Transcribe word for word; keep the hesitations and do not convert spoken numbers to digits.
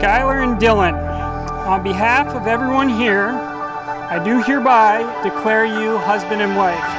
Skylar and Dylan, on behalf of everyone here, I do hereby declare you husband and wife.